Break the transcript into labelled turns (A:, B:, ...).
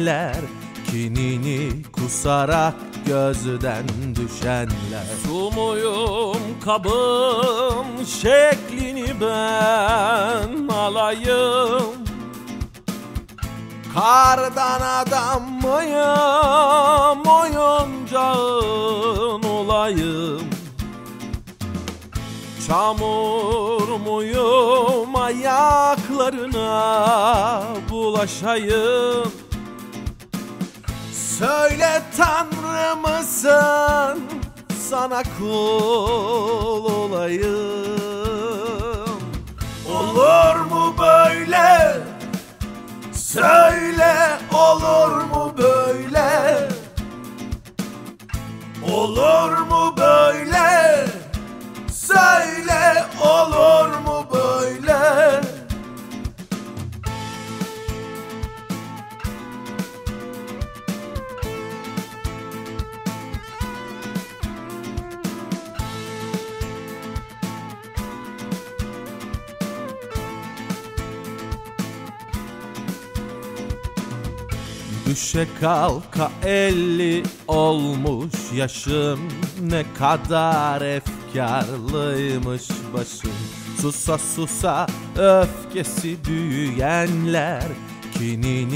A: büyüyenler, kinini kusarak gözden düşenler. Su muyum kabım şeklini ben alayım, kardan adam mıyım oyuncağın olayım, çamur muyum ayaklarına bulaşayım. Söyle Tanrı mısın, sana kul olayım. Olur mu böyle? Söyle, olur mu böyle? Olur mu böyle? Söyle, olur mu böyle? Düşe kalka 50 olmuş yaşım, ne kadar efkarlıymış başım. Susa susa öfkesi büyüyenler, kinini